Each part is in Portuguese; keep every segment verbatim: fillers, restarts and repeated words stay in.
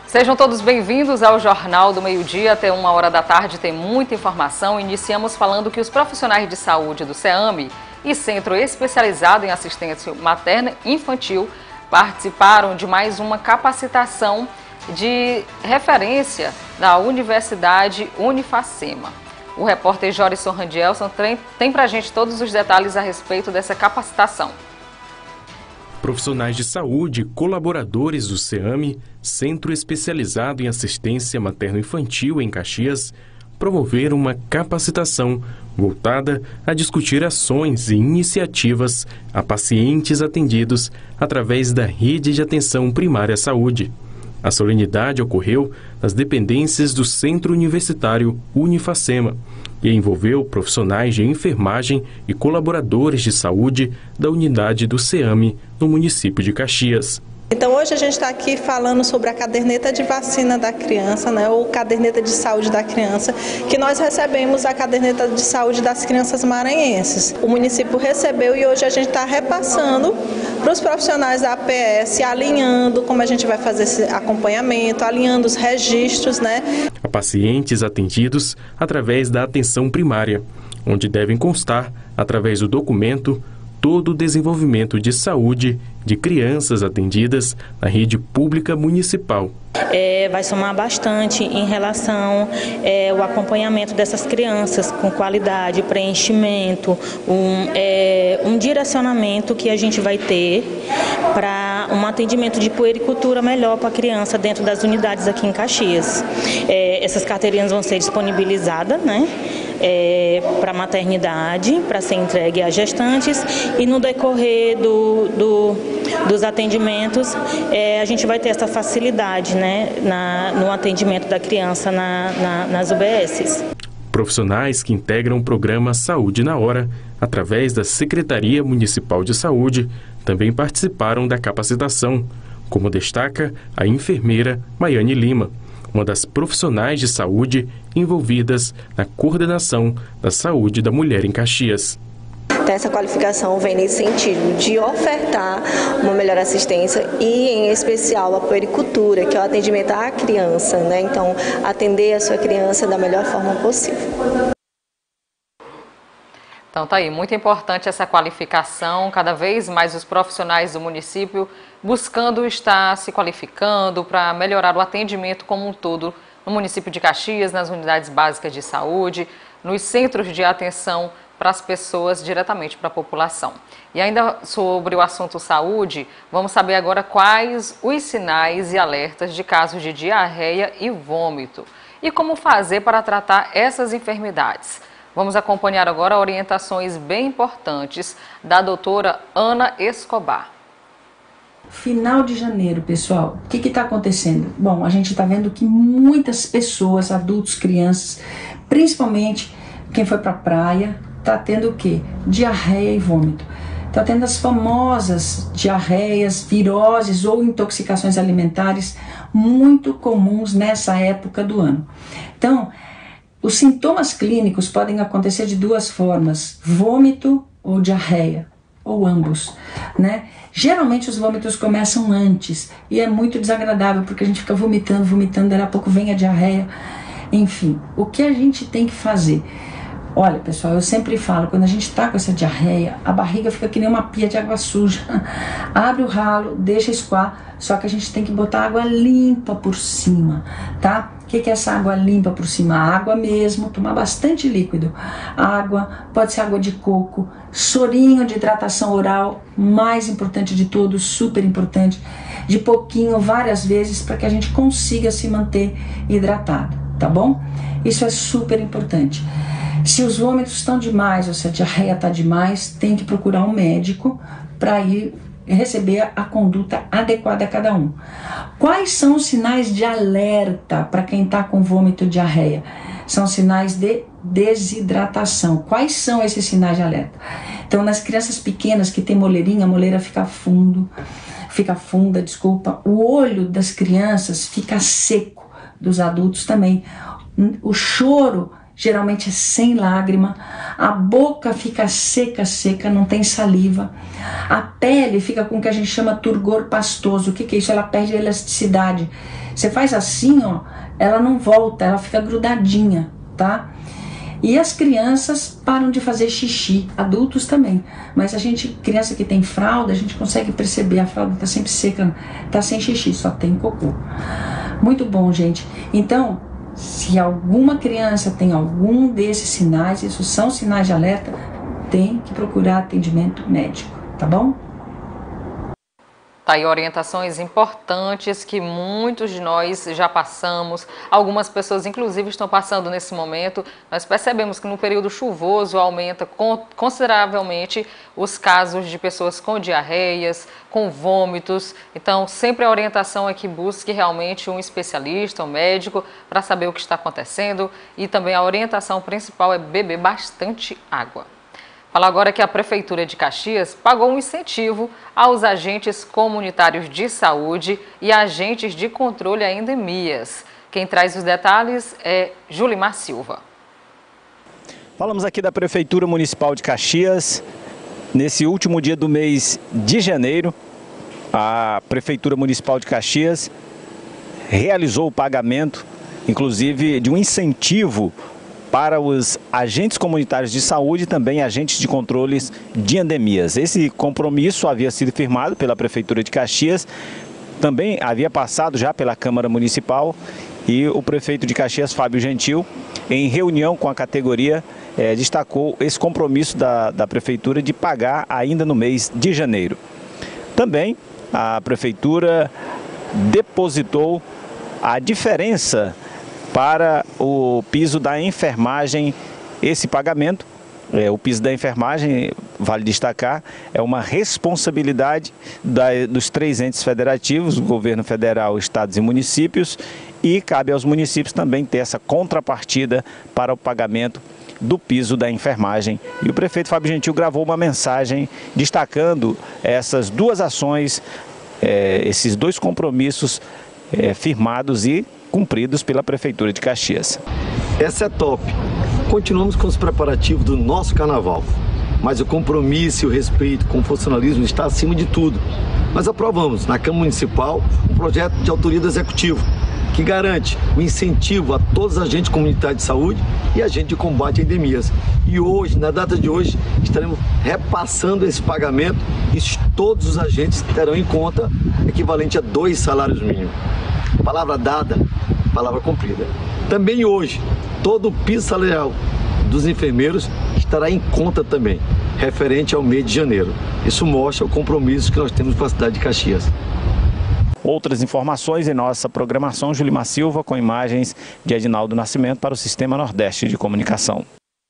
Sejam todos bem-vindos ao Jornal do Meio-Dia. Até uma hora da tarde tem muita informação. Iniciamos falando que os profissionais de saúde do SEAMI e Centro Especializado em Assistência Materna e Infantil participaram de mais uma capacitação de referência da Universidade Unifacema. O repórter Jorison Randielson tem pra gente todos os detalhes a respeito dessa capacitação. Profissionais de saúde, colaboradores do SEAMI, Centro Especializado em Assistência Materno-Infantil em Caxias, promoveram uma capacitação voltada a discutir ações e iniciativas a pacientes atendidos através da Rede de Atenção Primária à Saúde. A solenidade ocorreu nas dependências do Centro Universitário Unifacema e envolveu profissionais de enfermagem e colaboradores de saúde da unidade do SEAMI no município de Caxias. Então hoje a gente está aqui falando sobre a caderneta de vacina da criança, né, ou caderneta de saúde da criança, que nós recebemos a caderneta de saúde das crianças maranhenses. O município recebeu e hoje a gente está repassando para os profissionais da A P S, alinhando como a gente vai fazer esse acompanhamento, alinhando os registros, né? A pacientes atendidos através da atenção primária, onde devem constar, através do documento, todo o desenvolvimento de saúde de crianças atendidas na rede pública municipal. É, vai somar bastante em relação é, ao acompanhamento dessas crianças com qualidade, preenchimento, um, é, um direcionamento que a gente vai ter para um atendimento de puericultura melhor para a criança dentro das unidades aqui em Caxias. É, essas carteirinhas vão ser disponibilizadas, né? É, para maternidade, para ser entregue às gestantes, e no decorrer do, do, dos atendimentos é, a gente vai ter essa facilidade, né, na, no atendimento da criança na, na, nas U B Ss. Profissionais que integram o programa Saúde na Hora, através da Secretaria Municipal de Saúde, também participaram da capacitação, como destaca a enfermeira Maiane Lima, uma das profissionais de saúde envolvidas na coordenação da saúde da mulher em Caxias. Essa qualificação vem nesse sentido de ofertar uma melhor assistência e, em especial, a puericultura, que é o atendimento à criança, né? Então, atender a sua criança da melhor forma possível. Então tá aí, muito importante essa qualificação, cada vez mais os profissionais do município buscando estar se qualificando para melhorar o atendimento como um todo no município de Caxias, nas unidades básicas de saúde, nos centros de atenção para as pessoas, diretamente para a população. E ainda sobre o assunto saúde, vamos saber agora quais os sinais e alertas de casos de diarreia e vômito e como fazer para tratar essas enfermidades. Vamos acompanhar agora orientações bem importantes da doutora Ana Escobar. Final de janeiro, pessoal, o que está acontecendo? Bom, a gente está vendo que muitas pessoas, adultos, crianças, principalmente quem foi para a praia, está tendo o quê? Diarreia e vômito. Está tendo as famosas diarreias, viroses ou intoxicações alimentares muito comuns nessa época do ano. Então, os sintomas clínicos podem acontecer de duas formas, vômito ou diarreia, ou ambos, né? Geralmente os vômitos começam antes e é muito desagradável porque a gente fica vomitando, vomitando, daí a pouco vem a diarreia. Enfim, o que a gente tem que fazer? Olha, pessoal, eu sempre falo, quando a gente tá com essa diarreia, a barriga fica que nem uma pia de água suja. Abre o ralo, deixa escoar, só que a gente tem que botar água limpa por cima, tá? O que, que é essa água limpa por cima? Água mesmo, tomar bastante líquido. Água, pode ser água de coco, sorinho de hidratação oral, mais importante de todos, super importante, de pouquinho, várias vezes, para que a gente consiga se manter hidratado, tá bom? Isso é super importante. Se os vômitos estão demais ou se a diarreia está demais, tem que procurar um médico para ir receber a conduta adequada a cada um. Quais são os sinais de alerta para quem está com vômito e diarreia? São sinais de desidratação. Quais são esses sinais de alerta? Então, nas crianças pequenas que tem moleirinha, a moleira fica fundo, fica funda, desculpa. O olho das crianças fica seco, dos adultos também. O choro geralmente é sem lágrima, a boca fica seca, seca, não tem saliva, a pele fica com o que a gente chama turgor pastoso. O que, que é isso? Ela perde a elasticidade. Você faz assim, ó, ela não volta, ela fica grudadinha, tá? E as crianças param de fazer xixi, adultos também. Mas a gente, criança que tem fralda, a gente consegue perceber, a fralda tá sempre seca, tá sem xixi, só tem cocô. Muito bom, gente. Então, se alguma criança tem algum desses sinais, isso são sinais de alerta, tem que procurar atendimento médico, tá bom? Tá aí orientações importantes que muitos de nós já passamos, algumas pessoas inclusive estão passando nesse momento. Nós percebemos que no período chuvoso aumenta consideravelmente os casos de pessoas com diarreias, com vômitos. Então sempre a orientação é que busque realmente um especialista, um médico, para saber o que está acontecendo, e também a orientação principal é beber bastante água. Fala agora que a Prefeitura de Caxias pagou um incentivo aos agentes comunitários de saúde e agentes de controle a endemias. Quem traz os detalhes é Julimar Silva. Falamos aqui da Prefeitura Municipal de Caxias. Nesse último dia do mês de janeiro, a Prefeitura Municipal de Caxias realizou o pagamento, inclusive, de um incentivo para os agentes comunitários de saúde e também agentes de controles de endemias. Esse compromisso havia sido firmado pela Prefeitura de Caxias, também havia passado já pela Câmara Municipal, e o prefeito de Caxias, Fábio Gentil, em reunião com a categoria, eh, destacou esse compromisso da, da Prefeitura de pagar ainda no mês de janeiro. Também a Prefeitura depositou a diferença para o piso da enfermagem. Esse pagamento, é, o piso da enfermagem, vale destacar, é uma responsabilidade da, dos três entes federativos, o governo federal, estados e municípios, e cabe aos municípios também ter essa contrapartida para o pagamento do piso da enfermagem. E o prefeito Fábio Gentil gravou uma mensagem destacando essas duas ações, é, esses dois compromissos é, firmados e cumpridos pela Prefeitura de Caxias. Essa é top. Continuamos com os preparativos do nosso carnaval, mas o compromisso e o respeito com o funcionalismo está acima de tudo. Nós aprovamos na Câmara Municipal um projeto de autoria do Executivo que garante o incentivo a todos os agentes comunitários de saúde e agentes de combate a endemias. E hoje, na data de hoje, estaremos repassando esse pagamento e todos os agentes terão em conta equivalente a dois salários mínimos. Palavra dada, palavra cumprida. Também hoje, todo o piso salarial dos enfermeiros estará em conta também, referente ao mês de janeiro. Isso mostra o compromisso que nós temos com a cidade de Caxias. Outras informações em nossa programação, Julimar Silva, com imagens de Edinaldo Nascimento para o Sistema Nordeste de Comunicação.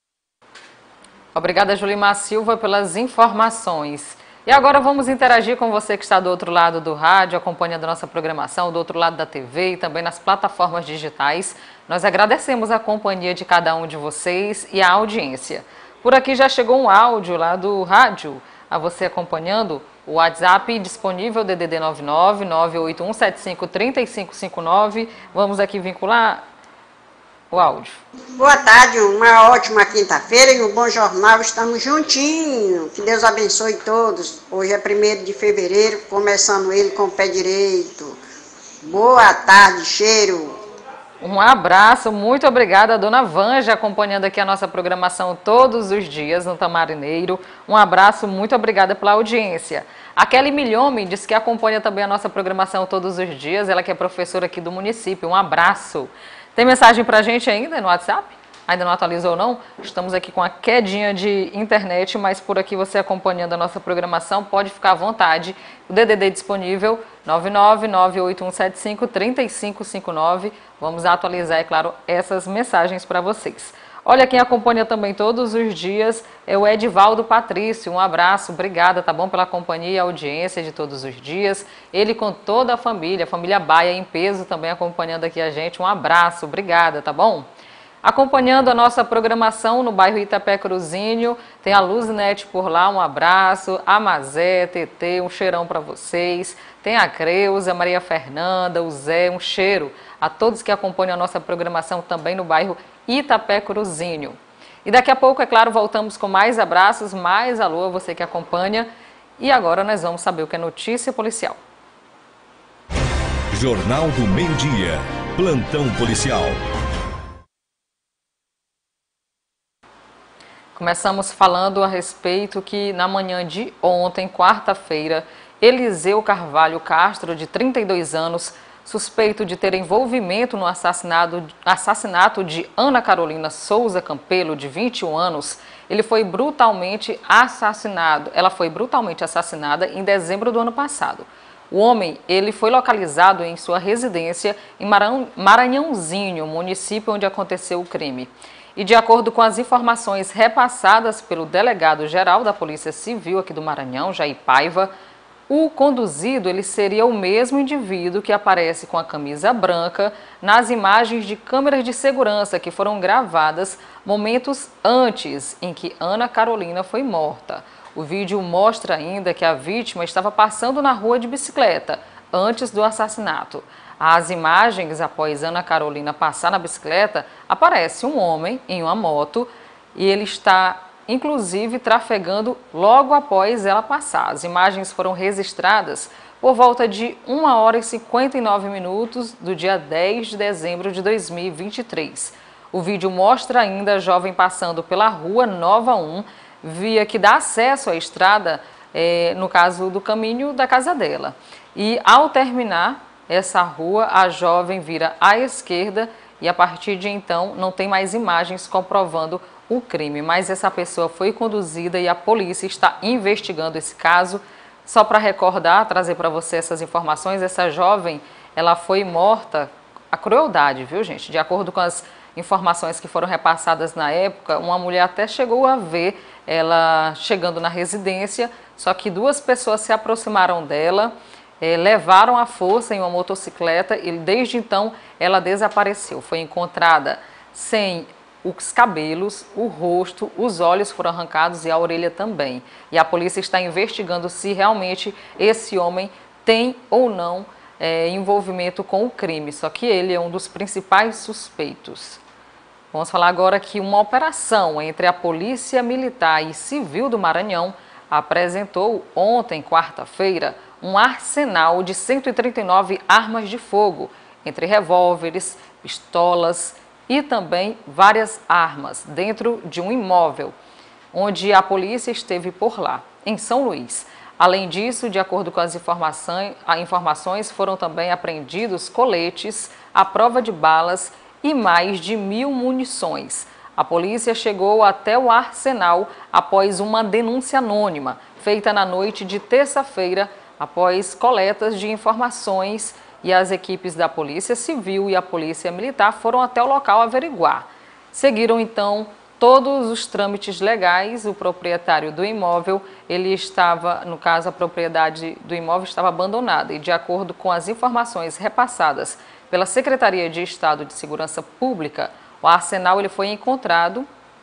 Obrigada, Julimar Silva, pelas informações. E agora vamos interagir com você que está do outro lado do rádio, acompanhando a nossa programação, do outro lado da T V e também nas plataformas digitais. Nós agradecemos a companhia de cada um de vocês e a audiência. Por aqui já chegou um áudio lá do rádio, a você acompanhando. O WhatsApp disponível, D D D nove nove, nove oito um sete cinco, três cinco cinco nove. Vamos aqui vincular o áudio. Boa tarde, uma ótima quinta-feira e um bom jornal. Estamos juntinhos. Que Deus abençoe todos. Hoje é primeiro de fevereiro, começando ele com o pé direito. Boa tarde, cheiro. Um abraço, muito obrigada a dona Vanja, acompanhando aqui a nossa programação todos os dias no Tamarineiro. Um abraço, muito obrigada pela audiência. A Kelly Milhome diz que acompanha também a nossa programação todos os dias, ela que é professora aqui do município. Um abraço. Tem mensagem pra gente ainda no WhatsApp? Ainda não atualizou não? Estamos aqui com a quedinha de internet, mas por aqui você acompanhando a nossa programação, pode ficar à vontade. O D D D disponível, nove nove, nove oito um sete cinco, três cinco cinco nove. Vamos atualizar, é claro, essas mensagens para vocês. Olha, quem acompanha também todos os dias é o Edivaldo Patrício. Um abraço, obrigada, tá bom, pela companhia e audiência de todos os dias. Ele com toda a família, a família Baia em peso também acompanhando aqui a gente. Um abraço, obrigada, tá bom? Acompanhando a nossa programação no bairro Itapé Cruzinho, tem a Luzinete por lá, um abraço, a Mazé, T T, um cheirão para vocês, tem a Creuza, Maria Fernanda, o Zé, um cheiro a todos que acompanham a nossa programação também no bairro Itapé Cruzinho. E daqui a pouco, é claro, voltamos com mais abraços, mais alô a você que acompanha. E agora nós vamos saber o que é notícia policial. Jornal do Meio-Dia, Plantão Policial. Começamos falando a respeito que na manhã de ontem, quarta-feira, Eliseu Carvalho Castro, de trinta e dois anos, suspeito de ter envolvimento no assassinato, assassinato de Ana Carolina Souza Campelo, de vinte e um anos, ele foi brutalmente assassinado. Ela foi brutalmente assassinada em dezembro do ano passado. O homem, ele foi localizado em sua residência em Maranhãozinho, município onde aconteceu o crime. E de acordo com as informações repassadas pelo delegado-geral da Polícia Civil aqui do Maranhão, Jair Paiva, o conduzido ele seria o mesmo indivíduo que aparece com a camisa branca nas imagens de câmeras de segurança que foram gravadas momentos antes em que Ana Carolina foi morta. O vídeo mostra ainda que a vítima estava passando na rua de bicicleta antes do assassinato. As imagens após Ana Carolina passar na bicicleta, aparece um homem em uma moto e ele está inclusive trafegando logo após ela passar. As imagens foram registradas por volta de uma hora e cinquenta e nove minutos do dia dez de dezembro de dois mil e vinte e três. O vídeo mostra ainda a jovem passando pela rua Nova um, via que dá acesso à estrada, é, no caso do caminho da casa dela. E ao terminar essa rua, a jovem vira à esquerda e a partir de então não tem mais imagens comprovando o crime. Mas essa pessoa foi conduzida e a polícia está investigando esse caso. Só para recordar, trazer para você essas informações, essa jovem, ela foi morta, a crueldade, viu gente? De acordo com as informações que foram repassadas na época, uma mulher até chegou a ver ela chegando na residência, só que duas pessoas se aproximaram dela, eh, levaram à força em uma motocicleta e desde então ela desapareceu. Foi encontrada sem os cabelos, o rosto, os olhos foram arrancados e a orelha também. E a polícia está investigando se realmente esse homem tem ou não é, envolvimento com o crime, só que ele é um dos principais suspeitos. Vamos falar agora que uma operação entre a Polícia Militar e Civil do Maranhão apresentou ontem, quarta-feira, um arsenal de cento e trinta e nove armas de fogo, entre revólveres, pistolas e também várias armas dentro de um imóvel, onde a polícia esteve por lá, em São Luís. Além disso, de acordo com as informações, informações foram também apreendidos coletes à prova de balas e mais de mil munições. A polícia chegou até o arsenal após uma denúncia anônima, feita na noite de terça-feira, após coletas de informações, e as equipes da Polícia Civil e a Polícia Militar foram até o local averiguar. Seguiram então todos os trâmites legais. O proprietário do imóvel, ele estava, no caso a propriedade do imóvel estava abandonada e de acordo com as informações repassadas pela Secretaria de Estado de Segurança Pública, o arsenal ele foi encontrado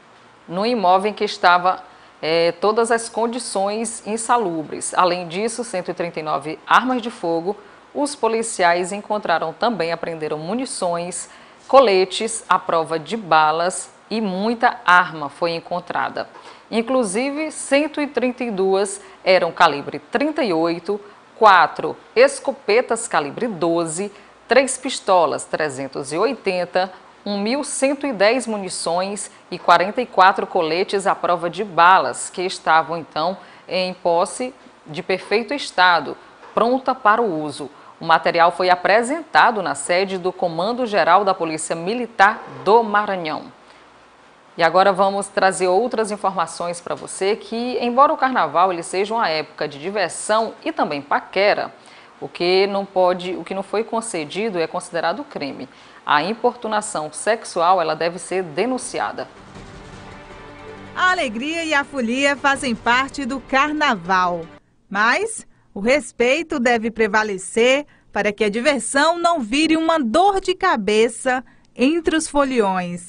no imóvel em que estava é, todas as condições insalubres. Além disso, cento e trinta e nove armas de fogo. Os policiais encontraram também, apreenderam munições, coletes à prova de balas e muita arma foi encontrada. Inclusive, cento e trinta e duas eram calibre trinta e oito, quatro escopetas calibre doze, três pistolas trezentos e oitenta, mil cento e dez munições e quarenta e quatro coletes à prova de balas, que estavam então em posse de perfeito estado, pronta para o uso. O material foi apresentado na sede do Comando Geral da Polícia Militar do Maranhão. E agora vamos trazer outras informações para você que, embora o carnaval ele seja uma época de diversão e também paquera, o que não pode, o que não foi concedido é considerado crime. A importunação sexual ela deve ser denunciada. A alegria e a folia fazem parte do carnaval, mas o respeito deve prevalecer para que a diversão não vire uma dor de cabeça entre os foliões.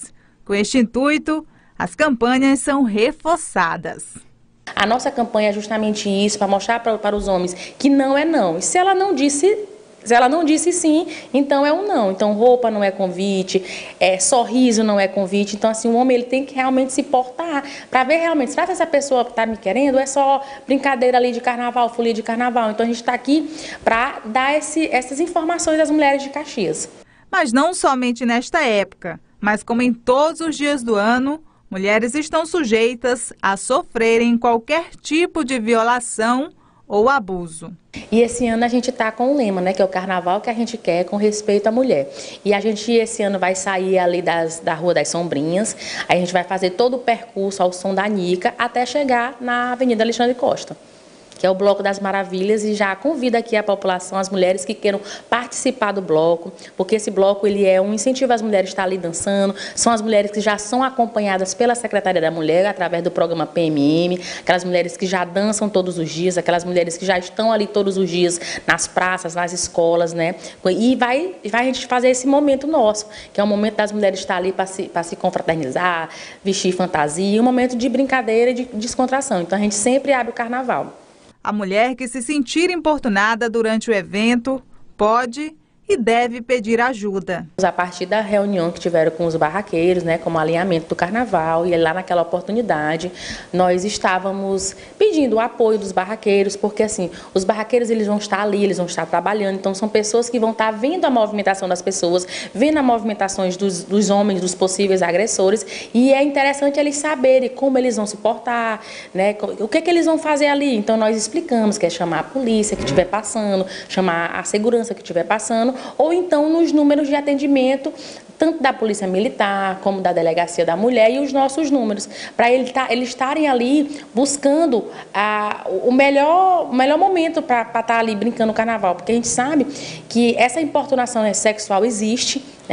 Com este intuito, as campanhas são reforçadas. A nossa campanha é justamente isso, para mostrar para, para os homens que não é não. E se ela não disse, se ela não disse sim, então é um não. Então roupa não é convite, é, sorriso não é convite. Então assim, o homem ele tem que realmente se portar para ver realmente, será que essa pessoa está me querendo ou é só brincadeira ali de carnaval, folia de carnaval? Então a gente está aqui para dar esse, essas informações às mulheres de Caxias. Mas não somente nesta época, mas como em todos os dias do ano, mulheres estão sujeitas a sofrerem qualquer tipo de violação ou abuso. E esse ano a gente está com um lema, né, que é o carnaval que a gente quer com respeito à mulher. E a gente esse ano vai sair ali das, da Rua das Sombrinhas, a gente vai fazer todo o percurso ao som da Nica até chegar na Avenida Alexandre Costa, que é o Bloco das Maravilhas, e já convido aqui a população, as mulheres que queiram participar do bloco, porque esse bloco ele é um incentivo às mulheres a estar ali dançando, são as mulheres que já são acompanhadas pela Secretaria da Mulher, através do programa P M M, aquelas mulheres que já dançam todos os dias, aquelas mulheres que já estão ali todos os dias nas praças, nas escolas, né? E vai, vai a gente fazer esse momento nosso, que é o momento das mulheres estar ali para se, para se confraternizar, vestir fantasia, um momento de brincadeira e de descontração. Então a gente sempre abre o carnaval. A mulher que se sentir importunada durante o evento pode e deve pedir ajuda. A partir da reunião que tiveram com os barraqueiros, né, como alinhamento do carnaval, e lá naquela oportunidade nós estávamos pedindo o apoio dos barraqueiros, porque assim, os barraqueiros eles vão estar ali, eles vão estar trabalhando, então são pessoas que vão estar vendo a movimentação das pessoas, vendo as movimentações dos, dos homens, dos possíveis agressores, e é interessante eles saberem como eles vão se portar, né, o que, que eles vão fazer ali. Então nós explicamos que é chamar a polícia que estiver passando, chamar a segurança que estiver passando, ou então nos números de atendimento, tanto da Polícia Militar, como da Delegacia da Mulher e os nossos números, para eles estarem ali buscando a, o, melhor, o melhor momento para estar tá ali brincando no carnaval, porque a gente sabe que essa importunação sexual existe, né?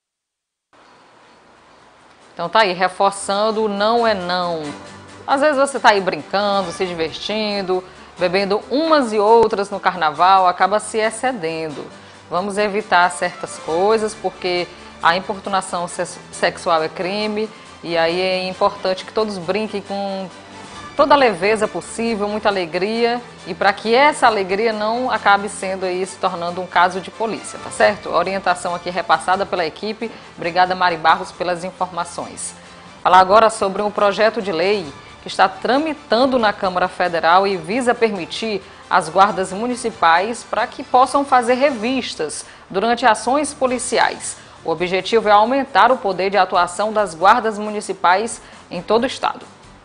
Então tá aí, reforçando, não é não. Às vezes você tá aí brincando, se divertindo, bebendo umas e outras no carnaval, acaba se excedendo. Vamos evitar certas coisas, porque a importunação sexual é crime, e aí é importante que todos brinquem com toda a leveza possível, muita alegria, e para que essa alegria não acabe sendo aí, se tornando um caso de polícia, tá certo? A orientação aqui repassada pela equipe. Obrigada, Mari Barros, pelas informações. Falar agora sobre um projeto de lei que está tramitando na Câmara Federal e visa permitir as guardas municipais para que possam fazer revistas durante ações policiais. O objetivo é aumentar o poder de atuação das guardas municipais em todo o estado.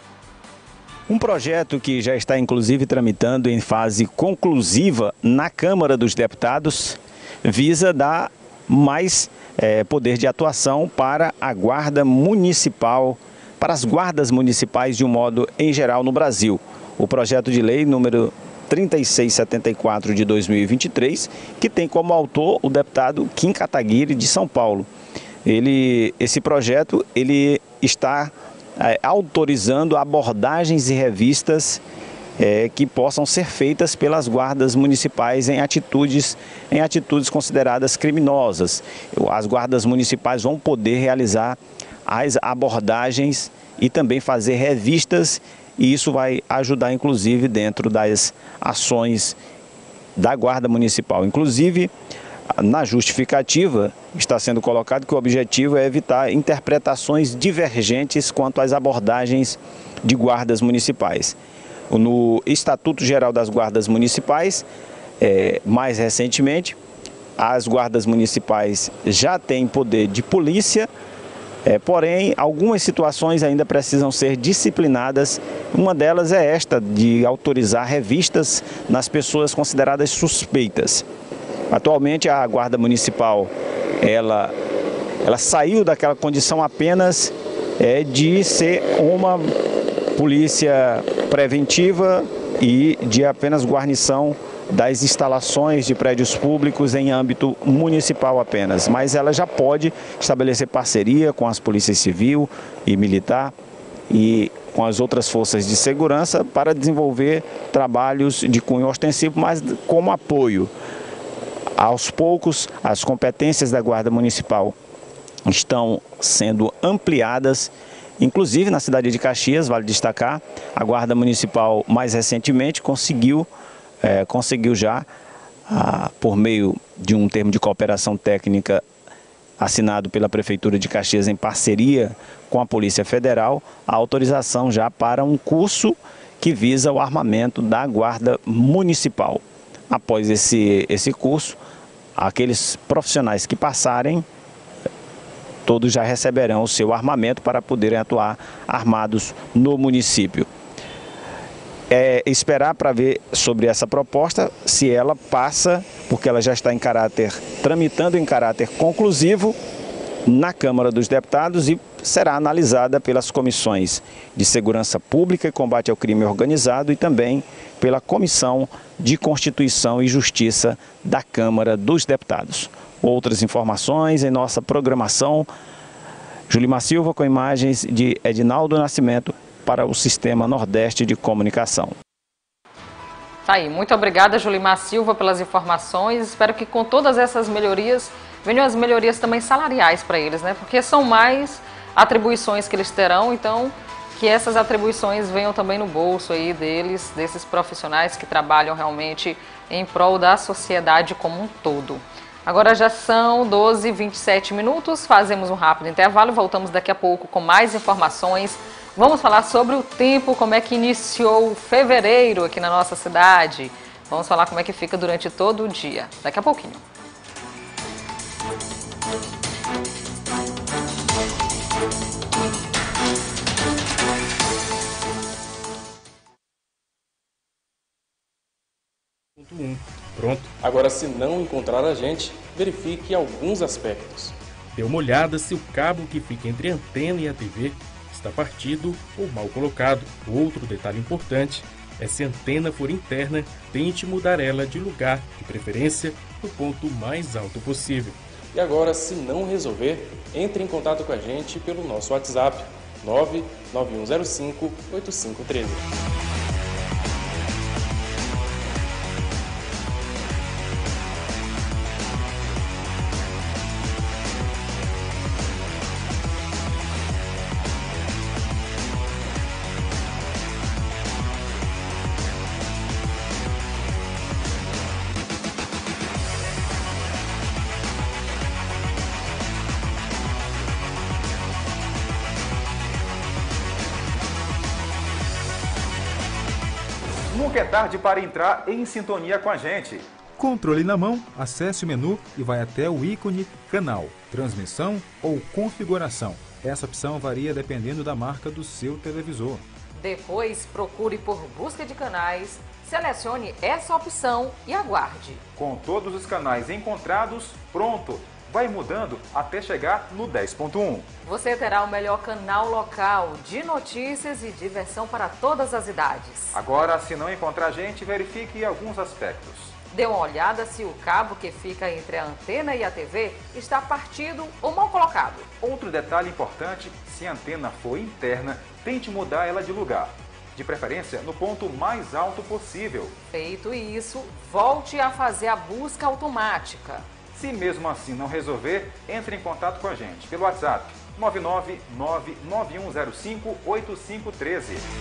Um projeto que já está inclusive tramitando em fase conclusiva na Câmara dos Deputados visa dar mais é, poder de atuação para a guarda municipal, para as guardas municipais de um modo em geral no Brasil. O projeto de lei número trinta e seis setenta e quatro de dois mil e vinte e três, que tem como autor o deputado Kim Kataguiri de São Paulo. Ele, esse projeto ele está é, autorizando abordagens e revistas é, que possam ser feitas pelas guardas municipais em atitudes, em atitudes consideradas criminosas. As guardas municipais vão poder realizar as abordagens e também fazer revistas, e isso vai ajudar inclusive dentro das ações da Guarda Municipal. Inclusive, na justificativa está sendo colocado que o objetivo é evitar interpretações divergentes quanto às abordagens de guardas municipais. No Estatuto Geral das Guardas Municipais, é, mais recentemente, as guardas municipais já têm poder de polícia, É, porém, algumas situações ainda precisam ser disciplinadas. Uma delas é esta, de autorizar revistas nas pessoas consideradas suspeitas. Atualmente, a Guarda Municipal ela, ela saiu daquela condição apenas é, de ser uma polícia preventiva e de apenas guarnição das instalações de prédios públicos em âmbito municipal apenas, mas ela já pode estabelecer parceria com as polícias civil e militar e com as outras forças de segurança para desenvolver trabalhos de cunho ostensivo, mas como apoio. Aos poucos, as competências da Guarda Municipal estão sendo ampliadas, inclusive na cidade de Caxias. Vale destacar, a Guarda Municipal mais recentemente conseguiu, é, conseguiu já, ah, por meio de um termo de cooperação técnica assinado pela Prefeitura de Caxias em parceria com a Polícia Federal, a autorização já para um curso que visa o armamento da Guarda Municipal. Após esse, esse curso, aqueles profissionais que passarem, todos já receberão o seu armamento para poderem atuar armados no município. É esperar para ver sobre essa proposta, se ela passa, porque ela já está em caráter, tramitando em caráter conclusivo na Câmara dos Deputados e será analisada pelas comissões de Segurança Pública e Combate ao Crime Organizado e também pela Comissão de Constituição e Justiça da Câmara dos Deputados. Outras informações em nossa programação. Julimar Silva com imagens de Edinaldo Nascimento para o Sistema Nordeste de Comunicação. Tá aí, muito obrigada, Julimar Silva, pelas informações. Espero que com todas essas melhorias venham as melhorias também salariais para eles, né? Porque são mais atribuições que eles terão, então que essas atribuições venham também no bolso aí deles, desses profissionais que trabalham realmente em prol da sociedade como um todo. Agora já são doze e vinte e sete minutos, fazemos um rápido intervalo e voltamos daqui a pouco com mais informações. Vamos falar sobre o tempo, como é que iniciou fevereiro aqui na nossa cidade. Vamos falar como é que fica durante todo o dia, daqui a pouquinho. Pronto. Agora, se não encontrar a gente, verifique alguns aspectos. Dê uma olhada se o cabo que fica entre a antena e a T V está partido ou mal colocado. Outro detalhe importante é se a antena for interna, tente mudar ela de lugar, de preferência no ponto mais alto possível. E agora, se não resolver, entre em contato com a gente pelo nosso WhatsApp nove nove um zero cinco oito cinco um três. Nunca é tarde para entrar em sintonia com a gente. Controle na mão, acesse o menu e vai até o ícone Canal, Transmissão ou Configuração. Essa opção varia dependendo da marca do seu televisor. Depois, procure por busca de canais, selecione essa opção e aguarde. Com todos os canais encontrados, pronto! Vai mudando até chegar no dez ponto um. Você terá o melhor canal local de notícias e diversão para todas as idades. Agora, se não encontrar a gente, verifique alguns aspectos. Dê uma olhada se o cabo que fica entre a antena e a T V está partido ou mal colocado. Outro detalhe importante, se a antena for interna, tente mudar ela de lugar. De preferência, no ponto mais alto possível. Feito isso, volte a fazer a busca automática. Se mesmo assim não resolver, entre em contato com a gente pelo WhatsApp nove nove nove nove um zero cinco oito cinco um três.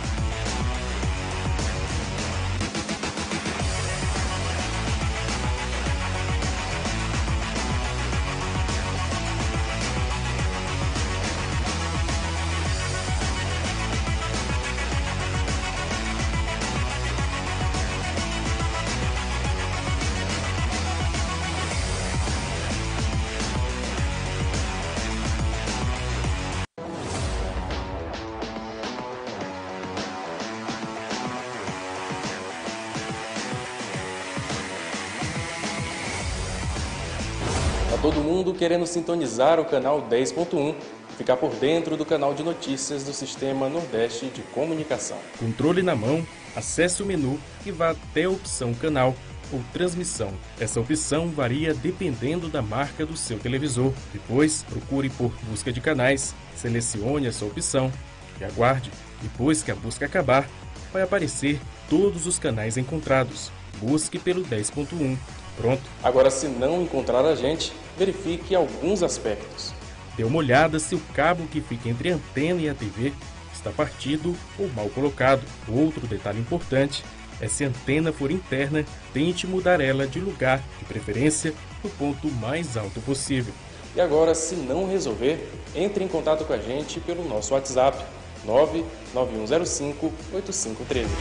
Tá todo mundo querendo sintonizar o canal dez ponto um, ficar por dentro do canal de notícias do Sistema Nordeste de Comunicação. Controle na mão, acesse o menu e vá até a opção Canal ou Transmissão. Essa opção varia dependendo da marca do seu televisor. Depois, procure por busca de canais, selecione essa opção e aguarde. Depois que a busca acabar, vai aparecer todos os canais encontrados. Busque pelo dez ponto um. Pronto. Agora, se não encontrar a gente, verifique alguns aspectos. Dê uma olhada se o cabo que fica entre a antena e a T V está partido ou mal colocado. Outro detalhe importante é se a antena for interna, tente mudar ela de lugar, de preferência no ponto mais alto possível. E agora, se não resolver, entre em contato com a gente pelo nosso WhatsApp nove nove um zero cinco oito cinco um três.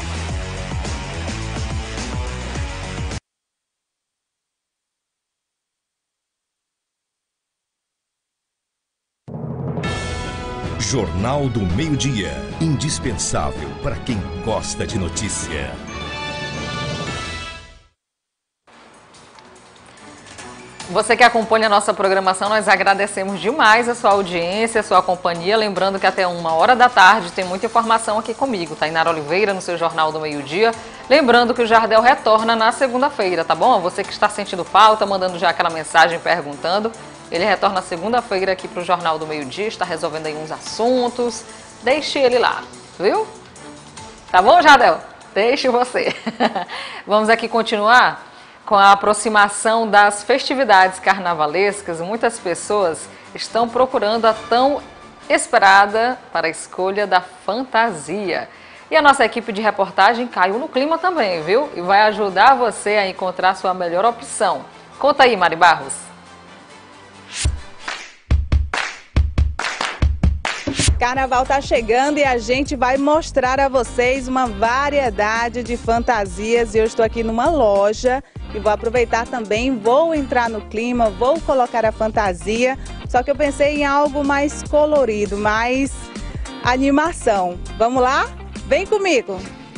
Jornal do Meio-Dia, indispensável para quem gosta de notícia. Você que acompanha a nossa programação, nós agradecemos demais a sua audiência, a sua companhia. Lembrando que até uma hora da tarde tem muita informação aqui comigo, Tainara Oliveira, no seu Jornal do Meio-Dia. Lembrando que o Jardel retorna na segunda-feira, tá bom? Você que está sentindo falta, mandando já aquela mensagem perguntando. Ele retorna segunda-feira aqui para o Jornal do Meio-Dia, está resolvendo aí uns assuntos. Deixe ele lá, viu? Tá bom, Jardel? Deixe você. Vamos aqui continuar com a aproximação das festividades carnavalescas. Muitas pessoas estão procurando a tão esperada para a escolha da fantasia. E a nossa equipe de reportagem caiu no clima também, viu? E vai ajudar você a encontrar sua melhor opção. Conta aí, Mari Barros. Carnaval tá chegando e a gente vai mostrar a vocês uma variedade de fantasias. E eu estou aqui numa loja e vou aproveitar também, vou entrar no clima, vou colocar a fantasia. Só que eu pensei em algo mais colorido, mais animação. Vamos lá? Vem comigo!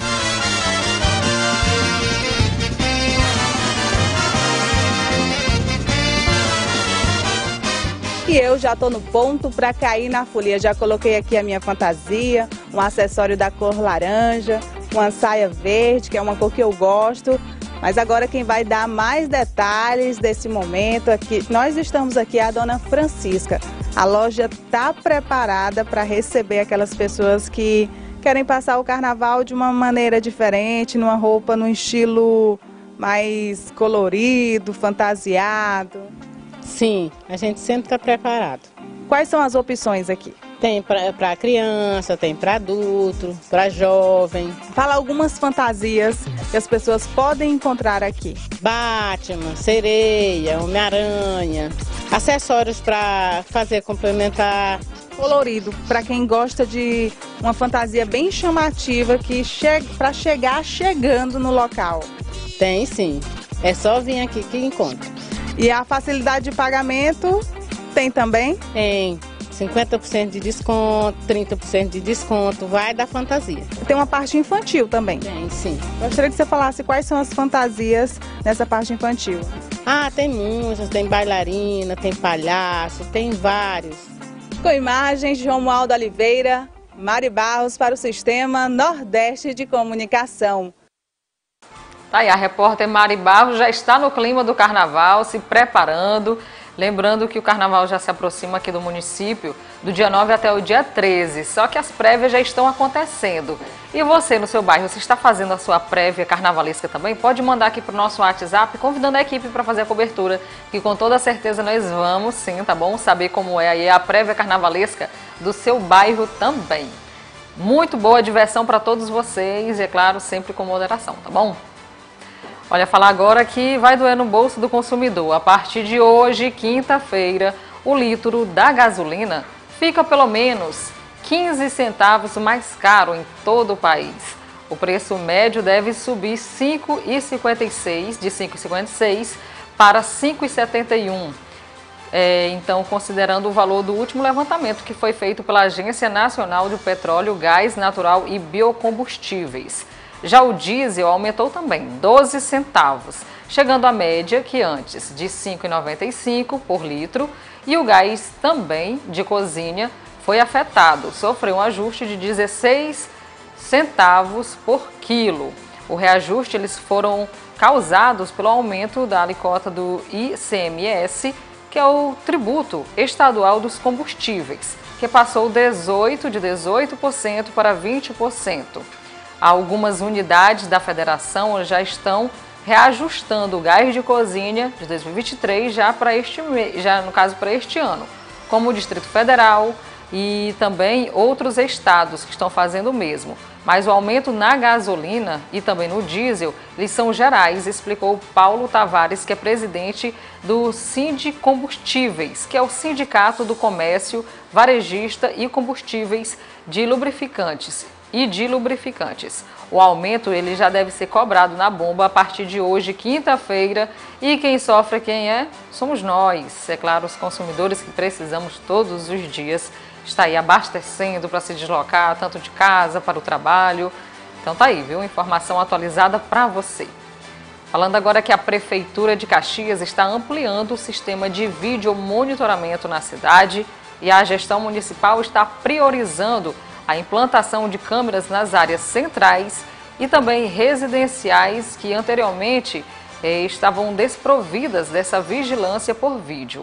E eu já estou no ponto para cair na folia. Já coloquei aqui a minha fantasia, um acessório da cor laranja, uma saia verde, que é uma cor que eu gosto. Mas agora quem vai dar mais detalhes desse momento aqui, nós estamos aqui, a dona Francisca. A loja está preparada para receber aquelas pessoas que querem passar o carnaval de uma maneira diferente, numa roupa, num estilo mais colorido, fantasiado. Sim, a gente sempre está preparado. Quais são as opções aqui? Tem para criança, tem para adulto, para jovem. Fala algumas fantasias que as pessoas podem encontrar aqui. Batman, sereia, Homem-Aranha, acessórios para fazer complementar. Colorido, para quem gosta de uma fantasia bem chamativa que che para chegar chegando no local. Tem sim, é só vir aqui que encontra. E a facilidade de pagamento tem também? Tem. cinquenta por cento de desconto, trinta por cento de desconto, vai da fantasia. Tem uma parte infantil também? Tem, sim. Gostaria que você falasse quais são as fantasias nessa parte infantil. Ah, tem muitas, tem bailarina, tem palhaço, tem vários. Com imagens de Romualdo Oliveira, Mari Barros para o Sistema Nordeste de Comunicação. Tá aí, a repórter Mari Barros já está no clima do carnaval, se preparando. Lembrando que o carnaval já se aproxima aqui do município do dia nove até o dia treze, só que as prévias já estão acontecendo. E você no seu bairro, você está fazendo a sua prévia carnavalesca também? Pode mandar aqui para o nosso WhatsApp, convidando a equipe para fazer a cobertura, que com toda certeza nós vamos sim, tá bom? Saber como é aí a prévia carnavalesca do seu bairro também. Muito boa diversão para todos vocês e, é claro, sempre com moderação, tá bom? Olha, falar agora que vai doer no bolso do consumidor. A partir de hoje, quinta-feira, o litro da gasolina fica pelo menos quinze centavos mais caro em todo o país. O preço médio deve subir cinco reais e cinquenta e seis centavos, de cinco reais e cinquenta e seis centavos para cinco reais e setenta e um centavos. É, então, considerando o valor do último levantamento que foi feito pela Agência Nacional de Petróleo, Gás Natural e Biocombustíveis. Já o diesel aumentou também doze centavos, chegando à média que antes de cinco reais e noventa e cinco centavos por litro, e o gás também de cozinha foi afetado, sofreu um ajuste de dezesseis centavos por quilo. O reajuste eles foram causados pelo aumento da alíquota do I C M S, que é o tributo estadual dos combustíveis, que passou dezoito, de dezoito por cento para vinte por cento. Algumas unidades da federação já estão reajustando o gás de cozinha de dois mil e vinte e três já para este já no caso para este ano. como o Distrito Federal e também outros estados que estão fazendo o mesmo. Mas o aumento na gasolina e também no diesel, eles são gerais, explicou Paulo Tavares, que é presidente do Sindicombustíveis, que é o Sindicato do Comércio Varejista e Combustíveis de Lubrificantes e de Lubrificantes. O aumento ele já deve ser cobrado na bomba a partir de hoje, quinta-feira, e quem sofre quem é? Somos nós, é claro, os consumidores que precisamos todos os dias está aí abastecendo para se deslocar, tanto de casa para o trabalho. Então tá aí, viu? Informação atualizada para você. Falando agora que a Prefeitura de Caxias está ampliando o sistema de vídeo monitoramento na cidade e a gestão municipal está priorizando a implantação de câmeras nas áreas centrais e também residenciais que anteriormente eh, estavam desprovidas dessa vigilância por vídeo.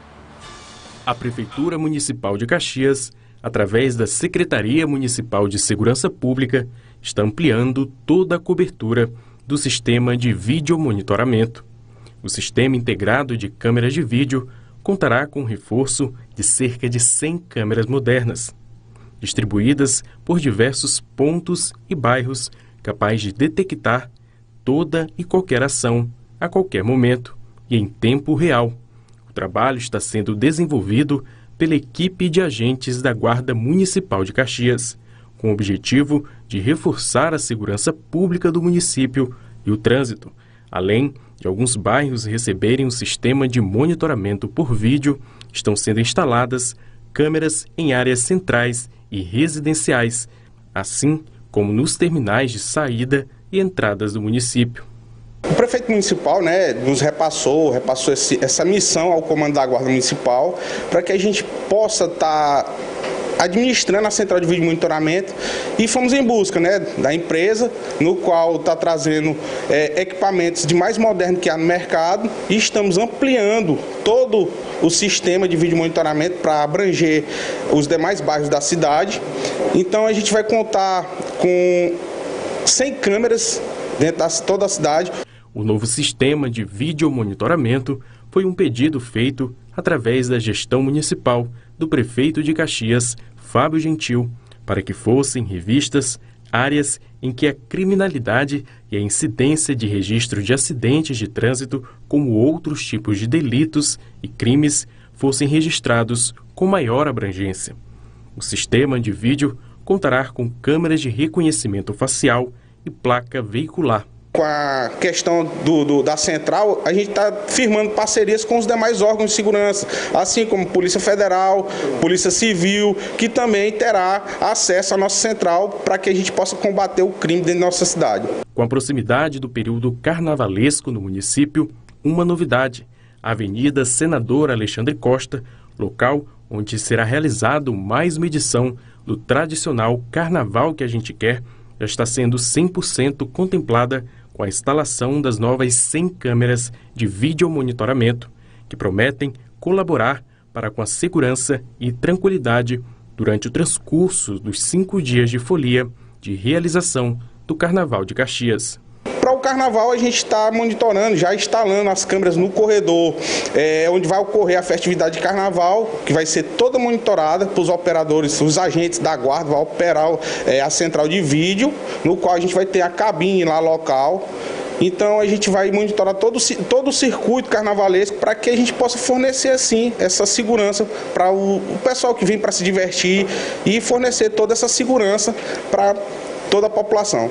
A Prefeitura Municipal de Caxias, através da Secretaria Municipal de Segurança Pública, está ampliando toda a cobertura do sistema de videomonitoramento. O sistema integrado de câmeras de vídeo contará com um reforço de cerca de cem câmeras modernas, distribuídas por diversos pontos e bairros capazes de detectar toda e qualquer ação, a qualquer momento e em tempo real. O trabalho está sendo desenvolvido pela equipe de agentes da Guarda Municipal de Caxias, com o objetivo de reforçar a segurança pública do município e o trânsito, além de alguns bairros receberem um sistema de monitoramento por vídeo, estão sendo instaladas câmeras em áreas centrais e residenciais, assim como nos terminais de saída e entradas do município. O prefeito municipal, né, nos repassou, repassou esse, essa missão ao comando da Guarda Municipal para que a gente possa estar tá administrando a central de vídeo monitoramento, e fomos em busca, né, da empresa, no qual está trazendo é, equipamentos de mais moderno que há no mercado, e estamos ampliando todo o sistema de vídeo monitoramento para abranger os demais bairros da cidade. Então a gente vai contar com cem câmeras dentro de toda a cidade. O novo sistema de videomonitoramento foi um pedido feito através da gestão municipal do prefeito de Caxias, Fábio Gentil, para que fossem revistas áreas em que a criminalidade e a incidência de registro de acidentes de trânsito, como outros tipos de delitos e crimes, fossem registrados com maior abrangência. O sistema de vídeo contará com câmeras de reconhecimento facial e placa veicular. Com a questão do, do, da central, a gente está firmando parcerias com os demais órgãos de segurança, assim como Polícia Federal, Polícia Civil, que também terá acesso à nossa central para que a gente possa combater o crime dentro da nossa cidade. Com a proximidade do período carnavalesco no município, uma novidade: a Avenida Senador Alexandre Costa, local onde será realizado mais uma edição do tradicional Carnaval que a gente quer, já está sendo cem por cento contemplada com a instalação das novas cem câmeras de videomonitoramento, que prometem colaborar para com a segurança e tranquilidade durante o transcurso dos cinco dias de folia de realização do Carnaval de Caxias. Para o Carnaval, a gente está monitorando, já instalando as câmeras no corredor, é, onde vai ocorrer a festividade de Carnaval, que vai ser toda monitorada pelos operadores, os agentes da guarda, vai operar é, a central de vídeo, no qual a gente vai ter a cabine lá local. Então a gente vai monitorar todo, todo o circuito carnavalesco para que a gente possa fornecer assim essa segurança para o, o pessoal que vem para se divertir e fornecer toda essa segurança para toda a população.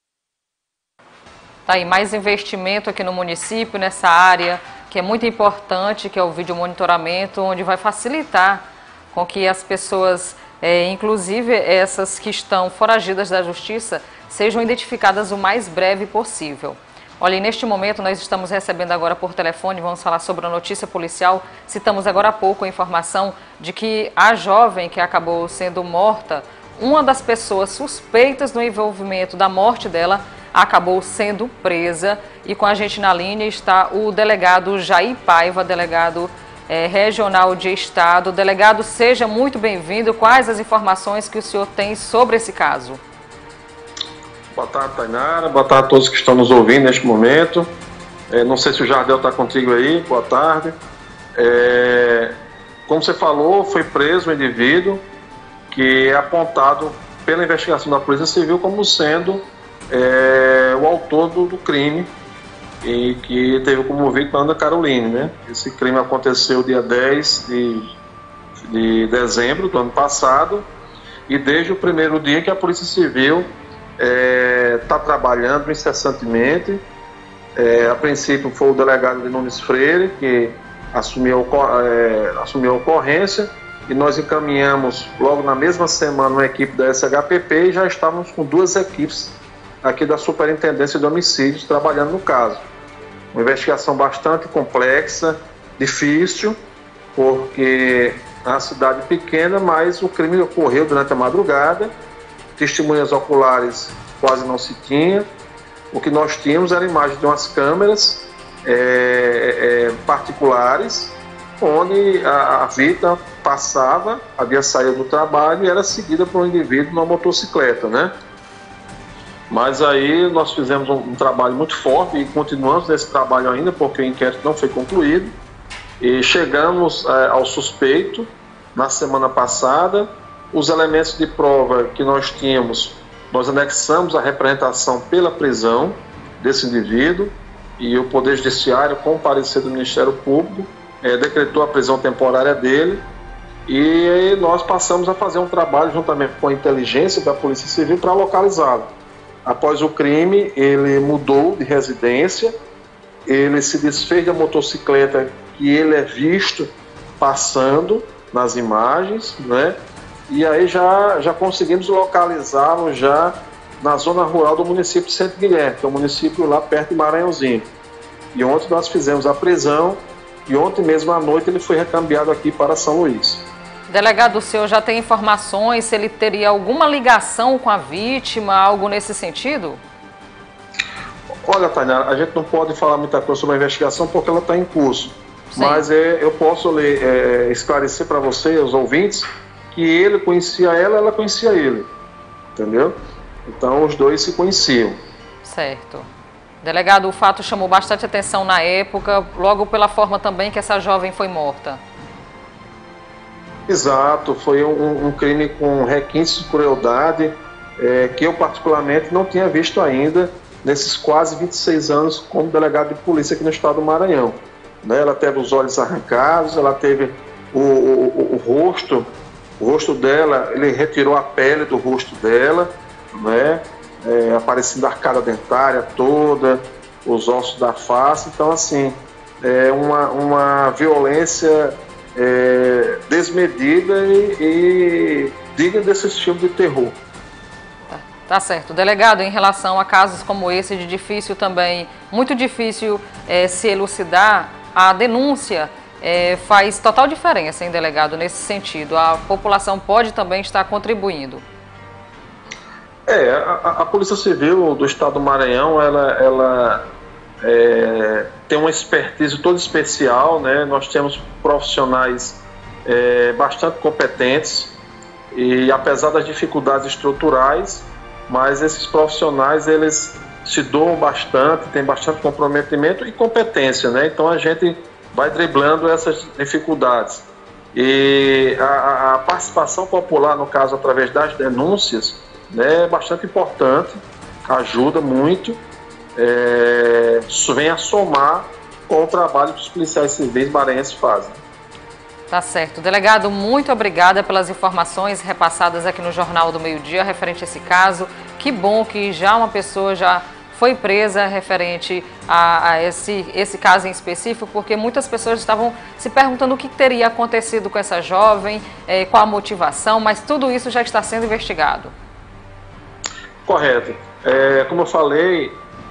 Tá aí mais investimento aqui no município, nessa área que é muito importante, que é o vídeo monitoramento, onde vai facilitar com que as pessoas, é, inclusive essas que estão foragidas da justiça, sejam identificadas o mais breve possível. Olha, e neste momento nós estamos recebendo agora por telefone, vamos falar sobre a notícia policial. Citamos agora há pouco a informação de que a jovem que acabou sendo morta, uma das pessoas suspeitas no envolvimento da morte dela, acabou sendo presa, e com a gente na linha está o delegado Jair Paiva, delegado é, regional de Estado. Delegado, seja muito bem-vindo. Quais as informações que o senhor tem sobre esse caso? Boa tarde, Tainara. Boa tarde a todos que estão nos ouvindo neste momento. É, não sei se o Jardel está contigo aí. Boa tarde. É, como você falou, foi preso um indivíduo que é apontado pela investigação da Polícia Civil como sendo é, o autor do, do crime e que teve como vítima a Ana Caroline, né? Esse crime aconteceu dia dez de, de dezembro do ano passado e desde o primeiro dia que a Polícia Civil está é, trabalhando incessantemente. É, a princípio foi o delegado de Nunes Freire que assumiu, é, assumiu a ocorrência e nós encaminhamos logo na mesma semana uma equipe da S H P P e já estávamos com duas equipes aqui da Superintendência de Homicídios trabalhando no caso. Uma investigação bastante complexa, difícil, porque é uma cidade pequena, mas o crime ocorreu durante a madrugada, testemunhas oculares quase não se tinha. O que nós tínhamos era a imagem de umas câmeras é, é, particulares, onde a, a vítima passava, havia saído do trabalho e era seguida por um indivíduo numa motocicleta, né? Mas aí nós fizemos um, um trabalho muito forte e continuamos nesse trabalho ainda, porque o inquérito não foi concluído. E chegamos é, ao suspeito na semana passada. Os elementos de prova que nós tínhamos, nós anexamos a representação pela prisão desse indivíduo e o Poder Judiciário, com o parecer do Ministério Público, é, decretou a prisão temporária dele e nós passamos a fazer um trabalho juntamente com a inteligência da Polícia Civil para localizá-lo. Após o crime, ele mudou de residência, ele se desfez da motocicleta que ele é visto passando nas imagens, né? E aí já, já conseguimos localizá-lo já na zona rural do município de Santo Guilherme, que é um município lá perto de Maranhãozinho. E ontem nós fizemos a prisão e ontem mesmo à noite ele foi recambiado aqui para São Luís. Delegado, o senhor já tem informações se ele teria alguma ligação com a vítima, algo nesse sentido? Olha, Tainara, a gente não pode falar muita coisa sobre a investigação porque ela está em curso. Sim. Mas é, eu posso ler, é, esclarecer para você, os ouvintes, que ele conhecia ela, ela conhecia ele. Entendeu? Então os dois se conheciam. Certo. Delegado, o fato chamou bastante atenção na época, logo pela forma também que essa jovem foi morta. Exato, foi um, um crime com requintes de crueldade é, que eu particularmente não tinha visto ainda nesses quase vinte e seis anos como delegado de polícia aqui no estado do Maranhão. Né, ela teve os olhos arrancados, ela teve o, o, o, o rosto, o rosto dela, ele retirou a pele do rosto dela, né, é, aparecendo a arcada dentária toda, os ossos da face. Então, assim, é uma, uma violência É, desmedida e, e digna desse filme de terror. Tá, tá certo. Delegado, em relação a casos como esse, de difícil também, muito difícil é, se elucidar, a denúncia é, faz total diferença, hein, delegado, nesse sentido. A população pode também estar contribuindo. É, a, a Polícia Civil do Estado do Maranhão, ela... ela É, tem uma expertise toda especial, né? Nós temos profissionais é, bastante competentes e apesar das dificuldades estruturais, mas esses profissionais eles se doam bastante, têm bastante comprometimento e competência, né? Então a gente vai driblando essas dificuldades e a, a participação popular, no caso através das denúncias, né, é bastante importante, ajuda muito. É, isso vem a somar com o trabalho que os policiais civis maranhenses fazem. Tá certo. Delegado, muito obrigada pelas informações repassadas aqui no Jornal do Meio-Dia referente a esse caso. Que bom que já uma pessoa já foi presa referente a, a esse, esse caso em específico, porque muitas pessoas estavam se perguntando o que teria acontecido com essa jovem, é, qual a motivação, mas tudo isso já está sendo investigado. Correto. É, como eu falei,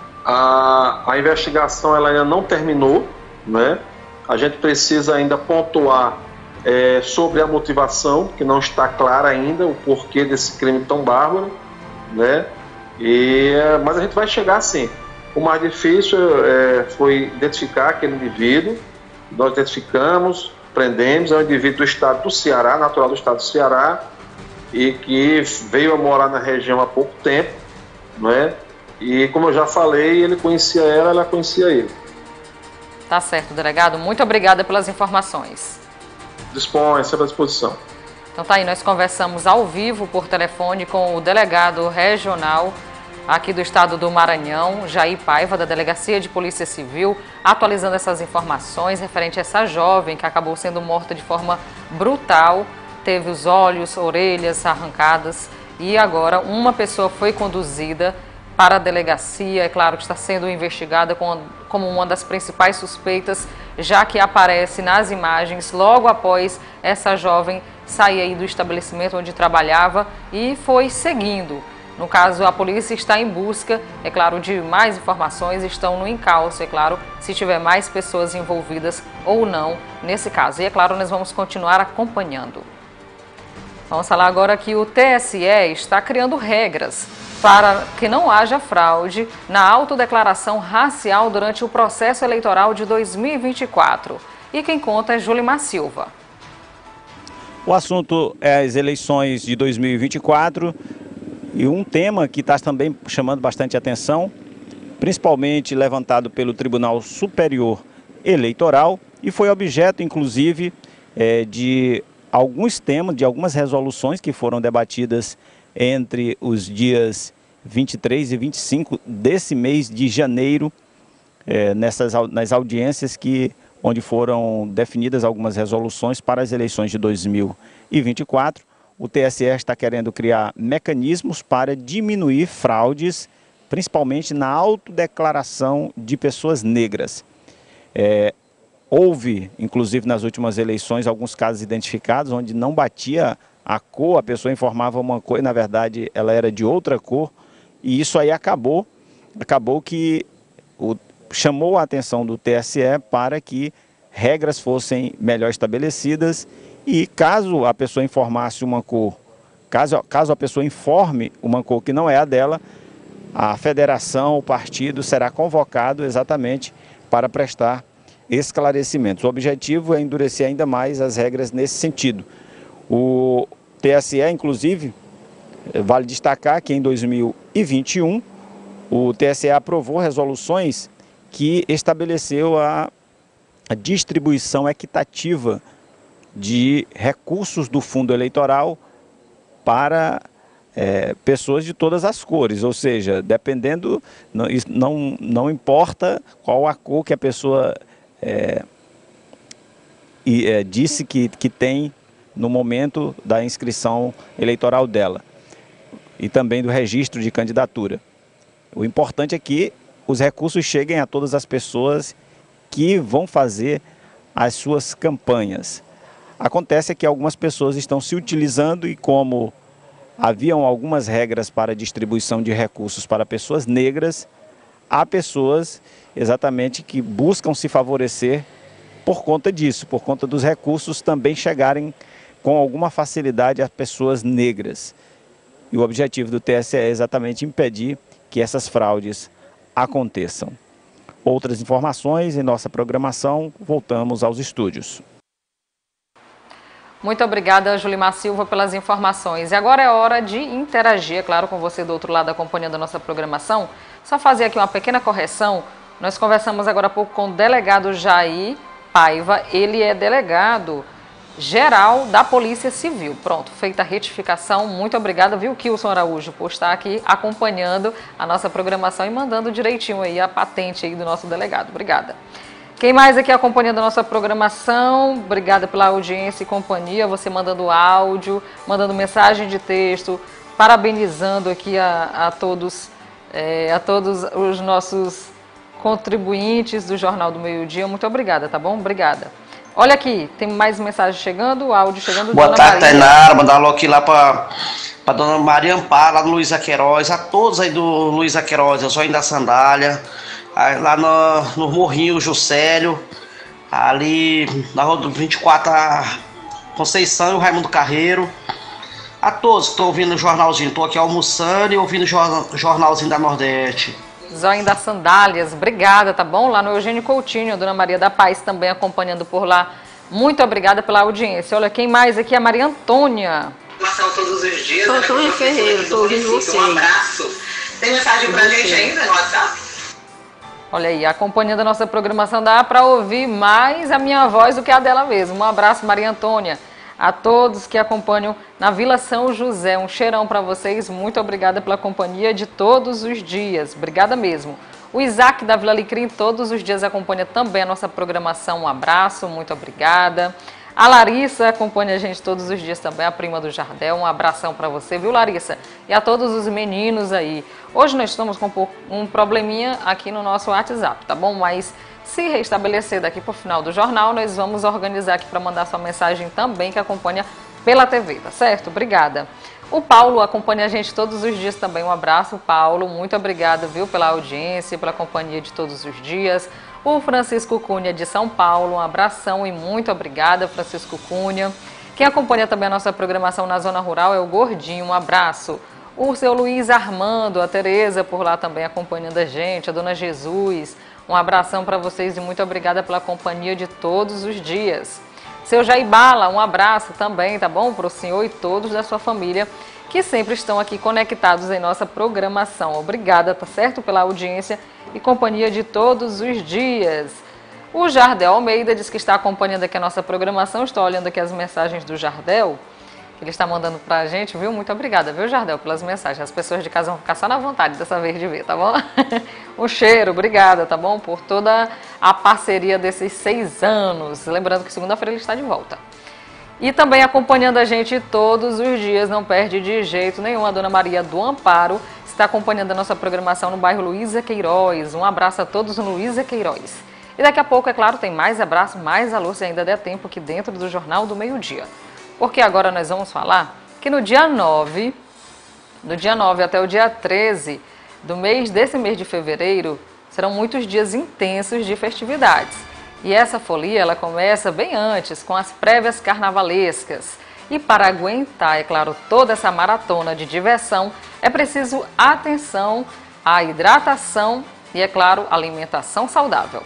A, a investigação ela ainda não terminou, né? A gente precisa ainda pontuar é, sobre a motivação, que não está clara ainda o porquê desse crime tão bárbaro, né? E, mas a gente vai chegar sim. O mais difícil é, foi identificar aquele indivíduo. Nós identificamos, prendemos, é um indivíduo do estado do Ceará, natural do estado do Ceará, e que veio a morar na região há pouco tempo, né? E como eu já falei, ele conhecia ela, ela conhecia ele. Tá certo, delegado. Muito obrigada pelas informações. dispõe, sempre à disposição. Então tá aí, nós conversamos ao vivo por telefone com o delegado regional aqui do estado do Maranhão, Jair Paiva, da Delegacia de Polícia Civil, atualizando essas informações referente a essa jovem que acabou sendo morta de forma brutal, teve os olhos, orelhas arrancadas e agora uma pessoa foi conduzida para a delegacia, é claro que está sendo investigada como uma das principais suspeitas, já que aparece nas imagens logo após essa jovem sair aí do estabelecimento onde trabalhava e foi seguindo. No caso, a polícia está em busca, é claro, de mais informações, estão no encalço, é claro, se tiver mais pessoas envolvidas ou não nesse caso. E é claro, nós vamos continuar acompanhando. Vamos falar agora que o T S E está criando regras para que não haja fraude na autodeclaração racial durante o processo eleitoral de dois mil e vinte e quatro. E quem conta é Julimar Silva. O assunto é as eleições de dois mil e vinte e quatro e um tema que está também chamando bastante atenção, principalmente levantado pelo Tribunal Superior Eleitoral e foi objeto, inclusive, é, de alguns temas, de algumas resoluções que foram debatidas entre os dias vinte e três e vinte e cinco desse mês de janeiro, é, nessas, nas audiências que, onde foram definidas algumas resoluções para as eleições de dois mil e vinte e quatro. O T S E está querendo criar mecanismos para diminuir fraudes, principalmente na autodeclaração de pessoas negras. É, houve, inclusive nas últimas eleições, alguns casos identificados onde não batia a cor, a pessoa informava uma cor e na verdade ela era de outra cor, e isso aí acabou, acabou que o, chamou a atenção do T S E para que regras fossem melhor estabelecidas e caso a pessoa informasse uma cor, caso, caso a pessoa informe uma cor que não é a dela, a federação, o partido será convocado exatamente para prestar esclarecimentos. O objetivo é endurecer ainda mais as regras nesse sentido. O T S E, inclusive, vale destacar que em dois mil e vinte e um, o T S E aprovou resoluções que estabeleceu a, a distribuição equitativa de recursos do fundo eleitoral para é, pessoas de todas as cores, ou seja, dependendo, não, não, não importa qual a cor que a pessoa é, e, é, disse que, que tem no momento da inscrição eleitoral dela e também do registro de candidatura. O importante é que os recursos cheguem a todas as pessoas que vão fazer as suas campanhas. Acontece que algumas pessoas estão se utilizando e como haviam algumas regras para distribuição de recursos para pessoas negras, há pessoas exatamente que buscam se favorecer por conta disso, por conta dos recursos também chegarem com alguma facilidade a pessoas negras. E o objetivo do T S E é exatamente impedir que essas fraudes aconteçam. Outras informações em nossa programação, voltamos aos estúdios. Muito obrigada, Julimar Silva, pelas informações. E agora é hora de interagir, é claro, com você do outro lado acompanhando a nossa programação. Só fazer aqui uma pequena correção. Nós conversamos agora há pouco com o delegado Jair Paiva. Ele é delegado geral da Polícia Civil. Pronto, feita a retificação. Muito obrigada, viu, Kilson Araújo, por estar aqui acompanhando a nossa programação e mandando direitinho aí a patente aí do nosso delegado. Obrigada. Quem mais aqui acompanhando a nossa programação, obrigada pela audiência e companhia, você mandando áudio, mandando mensagem de texto, parabenizando aqui a, a todos, é, a todos os nossos contribuintes do Jornal do Meio-Dia. Muito obrigada, tá bom? Obrigada. Olha aqui, tem mais mensagem chegando, áudio chegando. Boa tarde, Tainara, mandar alô aqui lá para a dona Maria Amparo, lá do Luiz Aqueiroz, a todos aí do Luiz Aqueiroz, eu sou ainda da Sandália. Lá no, no Morrinho Juscelio, ali na Rua do vinte e quatro, a Conceição e o Raimundo Carreiro. A todos que estão ouvindo o jornalzinho, estou aqui almoçando e ouvindo o jornalzinho da Nordeste. Zóio das Sandálias, obrigada, tá bom? Lá no Eugênio Coutinho, a Dona Maria da Paz também acompanhando por lá. Muito obrigada pela audiência. Olha, quem mais aqui? A Maria Antônia. Todos os dias. Sou Antônia Ferreira, estou ouvindo você. Um abraço. Tem mensagem pra gente ainda no WhatsApp? Olha aí, acompanhando a nossa programação, dá para ouvir mais a minha voz do que a dela mesma. Um abraço, Maria Antônia, a todos que acompanham na Vila São José. Um cheirão para vocês, muito obrigada pela companhia de todos os dias. Obrigada mesmo. O Isaac da Vila Alecrim todos os dias acompanha também a nossa programação. Um abraço, muito obrigada. A Larissa acompanha a gente todos os dias também, a prima do Jardel. Um abração para você, viu, Larissa? E a todos os meninos aí. Hoje nós estamos com um probleminha aqui no nosso WhatsApp, tá bom? Mas se restabelecer daqui para o final do jornal, nós vamos organizar aqui para mandar sua mensagem também, que acompanha pela T V, tá certo? Obrigada. O Paulo acompanha a gente todos os dias também. Um abraço, Paulo. Muito obrigada, viu, pela audiência, pela companhia de todos os dias. O Francisco Cunha de São Paulo, um abração e muito obrigada, Francisco Cunha. Quem acompanha também a nossa programação na Zona Rural é o Gordinho, um abraço. O seu Luiz Armando, a Tereza por lá também acompanhando a gente, a Dona Jesus, um abração para vocês e muito obrigada pela companhia de todos os dias. Seu Jaibala, um abraço também, tá bom? Para o senhor e todos da sua família que sempre estão aqui conectados em nossa programação. Obrigada, tá certo? Pela audiência e companhia de todos os dias. O Jardel Almeida diz que está acompanhando aqui a nossa programação. Estou olhando aqui as mensagens do Jardel, que ele está mandando para a gente, viu? Muito obrigada, viu, Jardel, pelas mensagens. As pessoas de casa vão ficar só na vontade dessa vez de ver, tá bom? Um cheiro, obrigada, tá bom? Por toda a parceria desses seis anos. Lembrando que segunda-feira ele está de volta. E também acompanhando a gente todos os dias, não perde de jeito nenhum, a Dona Maria do Amparo está acompanhando a nossa programação no bairro Luísa Queiroz. Um abraço a todos no Luísa Queiroz. E daqui a pouco, é claro, tem mais abraço, mais alô, se ainda der tempo, aqui dentro do Jornal do Meio-Dia. Porque agora nós vamos falar que no dia nove, do dia nove até o dia treze do mês, desse mês de fevereiro, serão muitos dias intensos de festividades. E essa folia, ela começa bem antes, com as prévias carnavalescas. E para aguentar, é claro, toda essa maratona de diversão, é preciso atenção à hidratação e, é claro, alimentação saudável.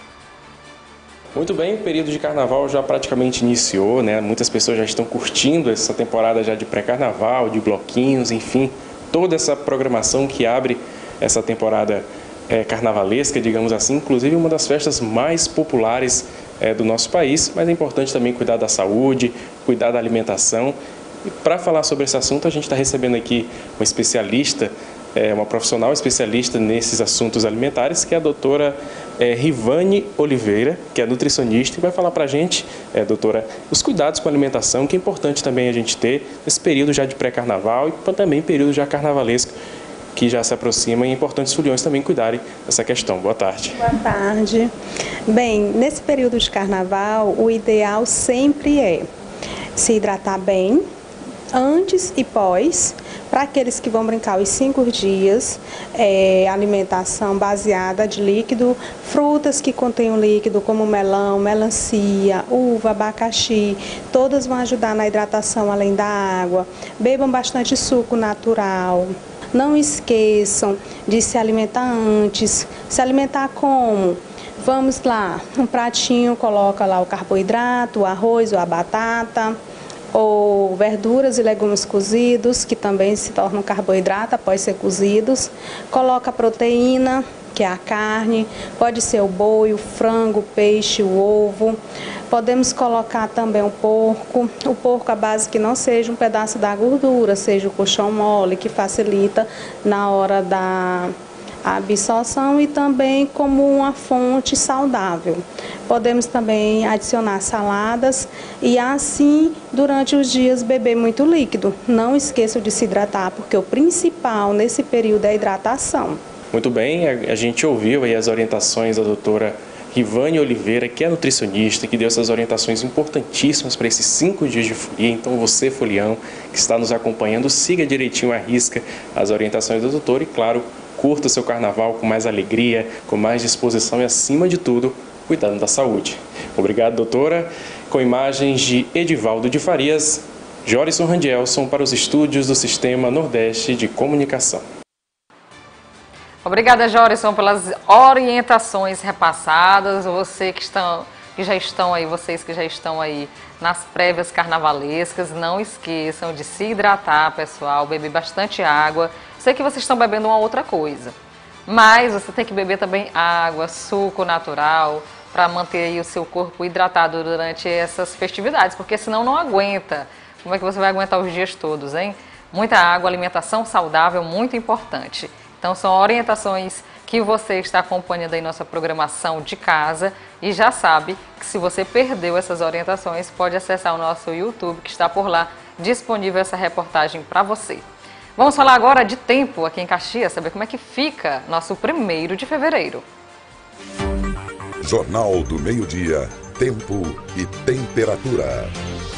Muito bem, o período de carnaval já praticamente iniciou, né? Muitas pessoas já estão curtindo essa temporada já de pré-carnaval, de bloquinhos, enfim, toda essa programação que abre essa temporada É, carnavalesca, digamos assim, inclusive uma das festas mais populares é, do nosso país, mas é importante também cuidar da saúde, cuidar da alimentação. E para falar sobre esse assunto, a gente está recebendo aqui uma especialista, é, uma profissional especialista nesses assuntos alimentares, que é a doutora é, Rivane Oliveira, que é nutricionista, e vai falar para a gente, é, doutora, os cuidados com a alimentação, que é importante também a gente ter nesse período já de pré-carnaval e também período já carnavalesco, que já se aproxima, e é importante os foliões também cuidarem dessa questão. Boa tarde. Boa tarde. Bem, nesse período de carnaval, o ideal sempre é se hidratar bem, antes e pós, para aqueles que vão brincar os cinco dias, é, alimentação baseada de líquido, frutas que contenham líquido, como melão, melancia, uva, abacaxi, todas vão ajudar na hidratação além da água. Bebam bastante suco natural. Não esqueçam de se alimentar antes. Se alimentar como? Vamos lá, um pratinho, coloca lá o carboidrato, o arroz ou a batata, ou verduras e legumes cozidos, que também se tornam carboidrato após ser cozidos. Coloca a proteína, que é a carne, pode ser o boi, o frango, o peixe, o ovo. Podemos colocar também o porco, o porco à base que não seja um pedaço da gordura, seja o colchão mole, que facilita na hora da absorção e também como uma fonte saudável. Podemos também adicionar saladas e assim, durante os dias, beber muito líquido. Não esqueçam de se hidratar, porque o principal nesse período é a hidratação. Muito bem, a gente ouviu aí as orientações da doutora Rivane Oliveira, que é nutricionista, que deu essas orientações importantíssimas para esses cinco dias de folia. Então você, folião, que está nos acompanhando, siga direitinho à risca as orientações da doutora e, claro, curta o seu carnaval com mais alegria, com mais disposição e, acima de tudo, cuidando da saúde. Obrigado, doutora. Com imagens de Edivaldo de Farias, Jorison Randielson para os estúdios do Sistema Nordeste de Comunicação. Obrigada, Jorison, pelas orientações repassadas. Você que, estão, que já estão aí, vocês que já estão aí nas prévias carnavalescas, não esqueçam de se hidratar, pessoal, beber bastante água. Sei que vocês estão bebendo uma outra coisa, Mas você tem que beber também água, suco natural, para manter aí o seu corpo hidratado durante essas festividades, porque senão não aguenta. Como é que você vai aguentar os dias todos, hein? Muita água, alimentação saudável, muito importante. Então são orientações que você está acompanhando aí nossa programação de casa e já sabe que se você perdeu essas orientações, pode acessar o nosso YouTube, que está por lá, disponível essa reportagem para você. Vamos falar agora de tempo aqui em Caxias, saber como é que fica nosso primeiro de fevereiro. Jornal do Meio-Dia, tempo e temperatura.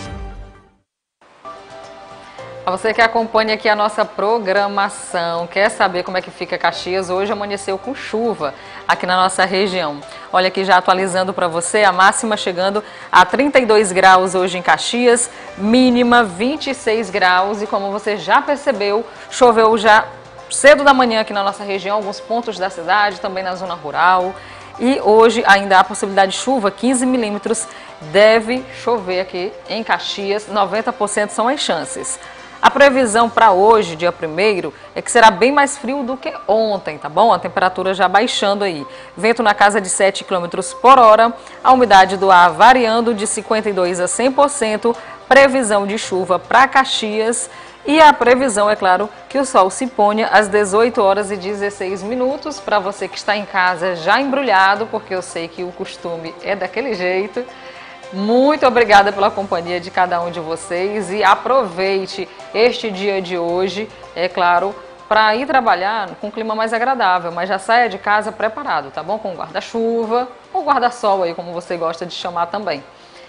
A você que acompanha aqui a nossa programação, quer saber como é que fica Caxias? Hoje amanheceu com chuva aqui na nossa região. Olha aqui já atualizando para você, a máxima chegando a trinta e dois graus hoje em Caxias, mínima vinte e seis graus e como você já percebeu, choveu já cedo da manhã aqui na nossa região, alguns pontos da cidade, também na zona rural. E hoje ainda há possibilidade de chuva, quinze milímetros, deve chover aqui em Caxias, noventa por cento são as chances. A previsão para hoje, dia primeiro, é que será bem mais frio do que ontem, tá bom? A temperatura já baixando aí. Vento na casa de sete quilômetros por hora, a umidade do ar variando de cinquenta e dois por cento a cem por cento, previsão de chuva para Caxias e a previsão, é claro, que o sol se ponha às dezoito horas e dezesseis minutos, para você que está em casa já embrulhado, porque eu sei que o costume é daquele jeito. Muito obrigada pela companhia de cada um de vocês e aproveite este dia de hoje, é claro, para ir trabalhar com um clima mais agradável, mas já saia de casa preparado, tá bom? Com guarda-chuva ou guarda-sol aí, como você gosta de chamar também.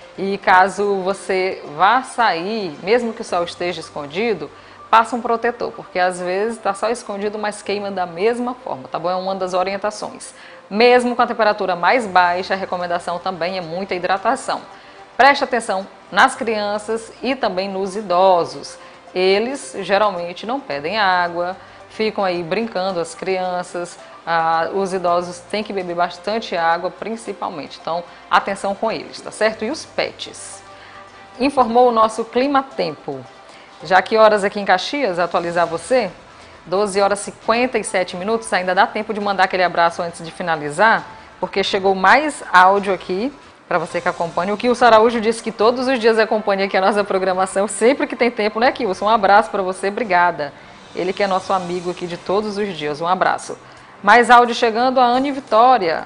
E caso você vá sair, mesmo que o sol esteja escondido, passa um protetor, porque às vezes está só escondido, mas queima da mesma forma, tá bom? É uma das orientações. Mesmo com a temperatura mais baixa, a recomendação também é muita hidratação. Preste atenção nas crianças e também nos idosos. Eles geralmente não pedem água, ficam aí brincando as crianças, ah, os idosos têm que beber bastante água principalmente. Então, atenção com eles, tá certo? E os pets. Informou o nosso Clima Tempo. Já que horas aqui em Caxias, atualizar você? doze horas e cinquenta e sete minutos, ainda dá tempo de mandar aquele abraço antes de finalizar, porque chegou mais áudio aqui para você que acompanha. O Kilson Araújo disse que todos os dias acompanha aqui a nossa programação, sempre que tem tempo, né, Kilson? Um abraço para você, obrigada. Ele que é nosso amigo aqui de todos os dias, um abraço. Mais áudio chegando, a Anne Vitória.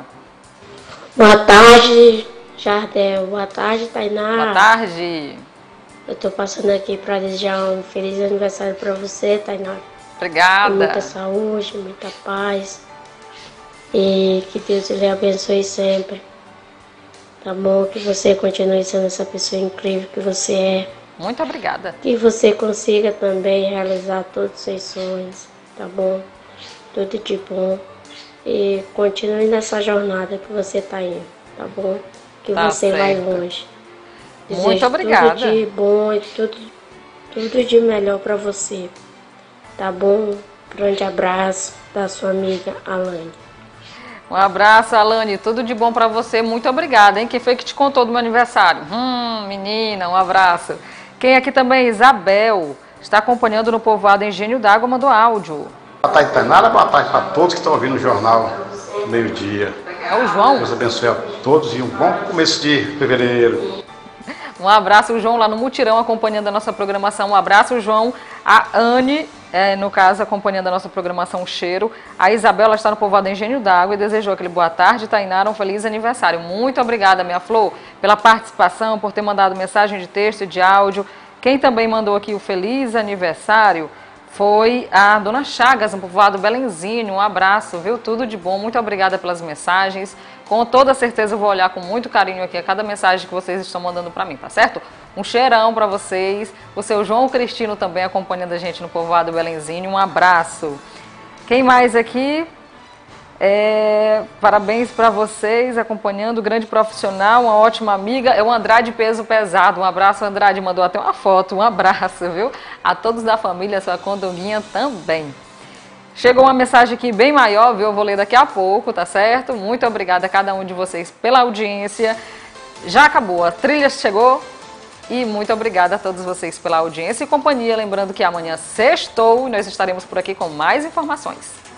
Boa tarde, Jardel. Boa tarde, Tainá. Boa tarde. Eu tô passando aqui para desejar um feliz aniversário para você, Tainá. Obrigada. Com muita saúde, muita paz. E que Deus lhe abençoe sempre. Tá bom? Que você continue sendo essa pessoa incrível que você é. Muito obrigada. Que você consiga também realizar todos os seus sonhos. Tá bom? Tudo de bom. E continue nessa jornada que você tá indo. Tá bom? Que tá você certo. vai longe. Muito Desejo obrigada. Tudo de bom e tudo, tudo de melhor para você. Tá bom? Grande abraço da sua amiga Alane. Um abraço, Alane. Tudo de bom para você. Muito obrigada, hein? Quem foi que te contou do meu aniversário? Hum, menina, um abraço. Quem aqui também? Isabel. Está acompanhando no povoado Engenho d'Água, mandou áudio. Boa tarde, Tainara. Boa tarde para todos que estão ouvindo o Jornal Meio-Dia. É o João. Deus abençoe a todos e um bom começo de fevereiro. Um abraço, o João, lá no Mutirão, acompanhando a nossa programação. Um abraço, João. A Anne, é, no caso, acompanhando a nossa programação Cheiro. A Isabela está no povoado Engenho d'Água e desejou aquele boa tarde, Tainara, um feliz aniversário. Muito obrigada, minha flor, pela participação, por ter mandado mensagem de texto e de áudio. Quem também mandou aqui o feliz aniversário foi a Dona Chagas, no povoado Belenzinho. Um abraço, viu? Tudo de bom. Muito obrigada pelas mensagens. Com toda certeza eu vou olhar com muito carinho aqui a cada mensagem que vocês estão mandando para mim, tá certo? Um cheirão para vocês. O seu João Cristino também acompanhando a gente no povoado Belenzinho. Um abraço. Quem mais aqui? É, parabéns para vocês, acompanhando, grande profissional, uma ótima amiga, é o Andrade Peso Pesado. Um abraço, Andrade, mandou até uma foto, um abraço, viu? A todos da família, sua condominha também. Chegou uma mensagem aqui bem maior, viu? Eu vou ler daqui a pouco, tá certo? Muito obrigada a cada um de vocês pela audiência. Já acabou, a trilha chegou e muito obrigada a todos vocês pela audiência e companhia. Lembrando que amanhã sextou e nós estaremos por aqui com mais informações.